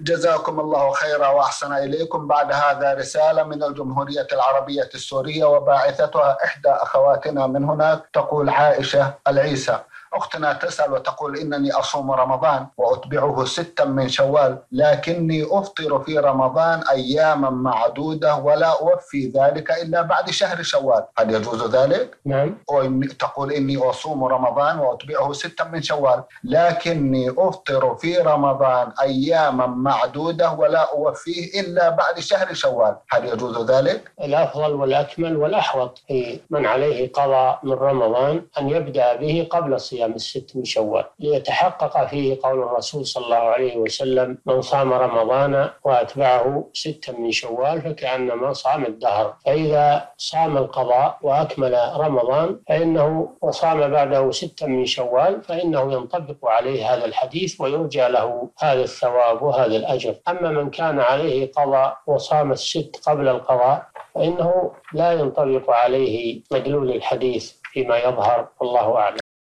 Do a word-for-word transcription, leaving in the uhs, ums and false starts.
جزاكم الله خيرا وأحسن إليكم. بعد هذا رسالة من الجمهورية العربية السورية وباعثتها إحدى أخواتنا من هناك، تقول عائشة العيسى. أختنا تسأل وتقول: إنني أصوم رمضان وأتبعه ستا من شوال، لكني أفطر في رمضان أياما معدودة ولا أوفي ذلك إلا بعد شهر شوال، هل يجوز ذلك؟ نعم. تقول: إني أصوم رمضان وأتبعه ستا من شوال، لكني أفطر في رمضان أياما معدودة ولا أوفيه إلا بعد شهر شوال، هل يجوز ذلك؟ الأفضل والأكمل والأحوط في من عليه قضاء من رمضان أن يبدأ به قبل صيام الست من شوال، ليتحقق فيه قول الرسول صلى الله عليه وسلم: من صام رمضان وأتبعه ستا من شوال فكأنما صام الدهر. فإذا صام القضاء وأكمل رمضان فإنه وصام بعده ستا من شوال فإنه ينطبق عليه هذا الحديث ويرجى له هذا الثواب وهذا الأجر. أما من كان عليه قضاء وصام الست قبل القضاء فإنه لا ينطبق عليه مدلول الحديث فيما يظهر، والله أعلم.